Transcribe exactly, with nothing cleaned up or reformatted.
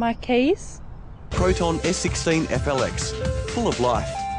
My keys? Proton S sixteen F L X. Full of life.